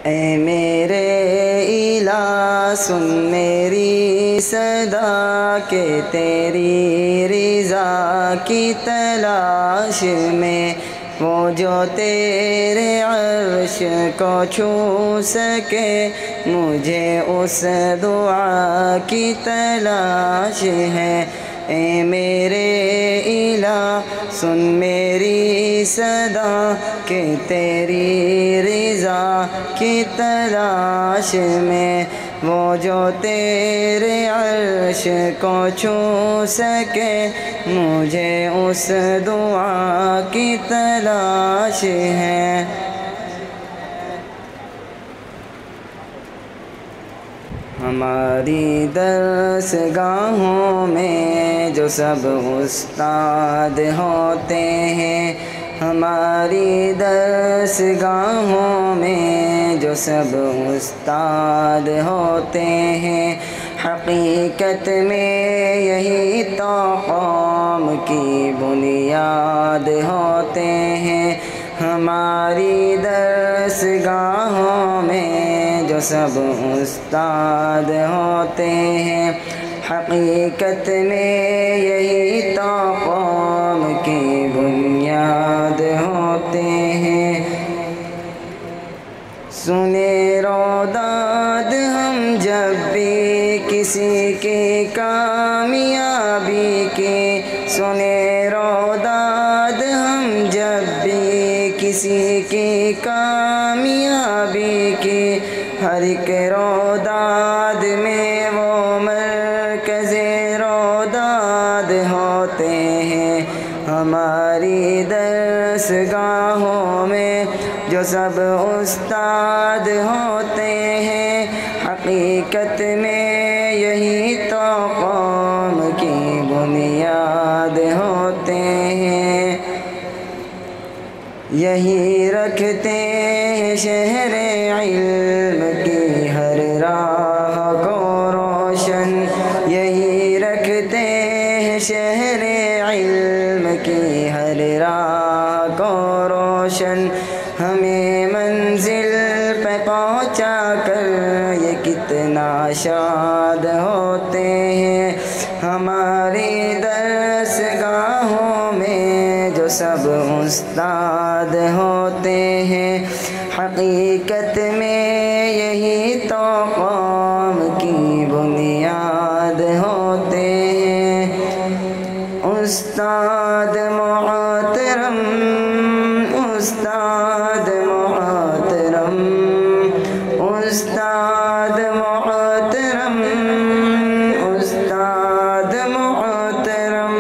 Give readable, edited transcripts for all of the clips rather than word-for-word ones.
اے میرے الہ سن میری صدا کہ تیری رضا کی تلاش میں وہ جو تیرے عرش کو چھو سکے مجھے اس دعا کی تلاش ہے۔ اے میرے الہ سن میری صدا کہ تیری رضا کی تلاش میں وہ جو تیرے عرش کو چھو سکے مجھے اس دعا کی تلاش ہے۔ ہماری درس گاہوں میں جو سب استاد ہوتے ہیں، ہماری درس گاہوں میں جو سب استاد ہوتے ہیں، حقیقت میں یہی تو قوم کی بنیاد ہوتے ہیں۔ ہماری درس گاہوں میں جو سب استاد ہوتے ہیں، حقیقت میں یہی تو قوم کی بنیاد ہوتے ہیں۔ سنے روداد ہم جب بھی کسی کی کامیابی کی، سنے روداد ہم جب بھی کسی کی کامیابی کی، ہر ایک روداد میں وہ مرکز روداد ہوتے ہیں۔ ہماری درس گاہوں میں جو سب استاد ہوتے ہیں، حقیقت میں یہی تو قوم کی بنیاد ہوتے ہیں۔ یہی رکھتے ہیں شہر علم کی ہر راہ کو روشن، یہی رکھتے ہیں شہر علم کی ہر راہ کو روشن، ہمیں منزل پہ پہنچا کر یہ کتنا شاد ہوتے ہیں۔ ہماری درس گاہوں میں جو سب استاد ہوتے ہیں، حقیقت میں یہی تو قوم کی بنیاد ہوتے ہیں۔ استاد محترم، استاد محترم، استاد محترم، استاد محترم،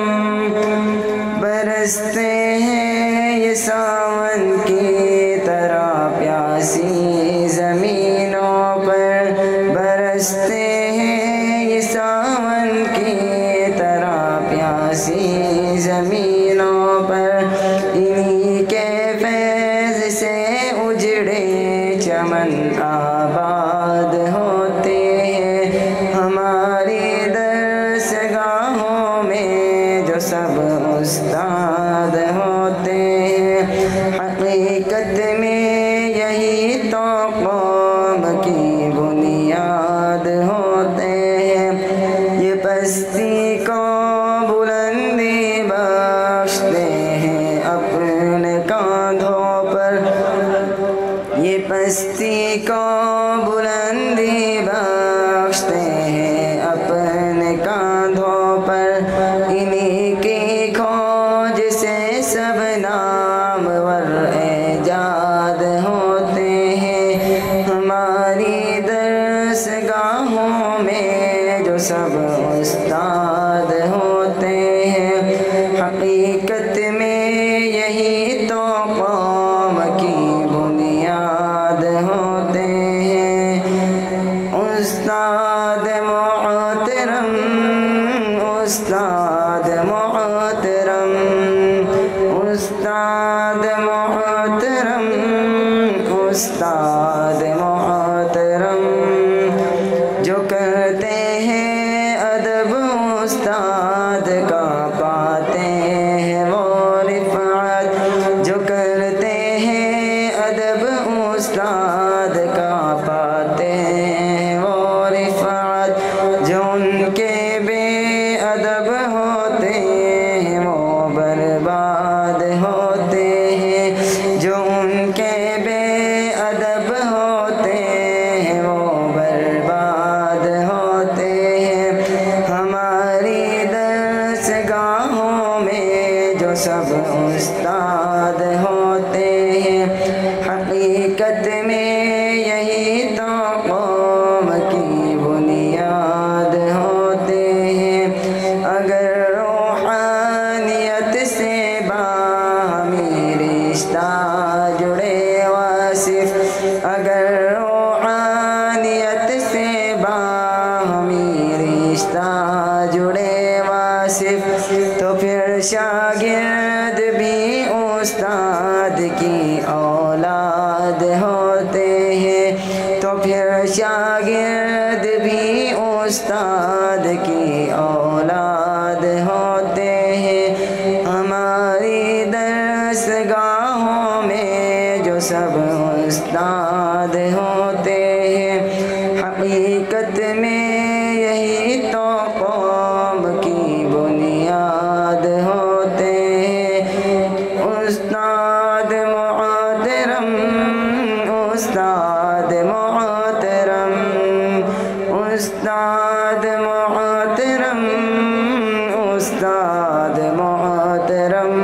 برستے ہیں یہ ساون کی طرح پیاسی زمینوں پر، برستے ہیں یہ ساون کی طرح پیاسی زمینوں پر، انہی کے فیض سے اجڑے چمن آباد ہوتے ہیں۔ ہماری درس گاہوں میں جو سب استاد ہوتے ہیں، حقیقت میں یہی تو قوم کی بنیاد ہوتے ہیں۔ یہ پستی کو بلندی بخشتے ہیں اپنے کاندھوں پر، یہ پستی کو بلندی بخشتے ہیں اپنے کاندھوں پر، انہی کی کھوج سے سب نامور ایجاد ہوتے ہیں۔ ہماری درس گاہوں میں جو سب استاد ہوتے ہیں، حقیقت میں یہی تو قوم کی بنیاد ہوتے ہیں۔ استاد محترم، استاد محترم، استاد محترم، استاد محترم، جو کرتے ہیں ادب استاد کا پاتے ہیں وہ رفعت، جو کرتے ہیں ادب استاد کا میں یہی تو قوم کی بنیاد ہوتے ہیں، اگر روحانیت سے باہمی رشتہ جڑے واصف، اگر روحانیت سے باہمی رشتہ جڑے واصف، تو پھر شاگرد بھی استاد کی اولاد ہوتے ہیں، تو پھر شاگرد بھی استاد کی اولاد ہوتے ہیں۔ ہماری درسگاہوں میں جو سب استاد ہوتے ہیں، حقیقت میں یہی تو قوم کی بنیاد ہوتے ہیں۔ استاد محترم، استاد محترم، استاد محترم، استاد محترم،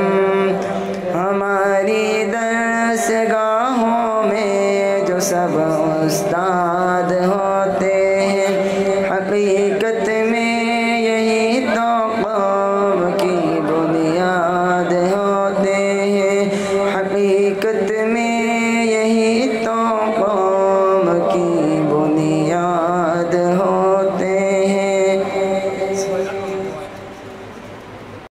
ہماری درسگاہوں میں جو سب استاد ہوتے ہیں، حقیقت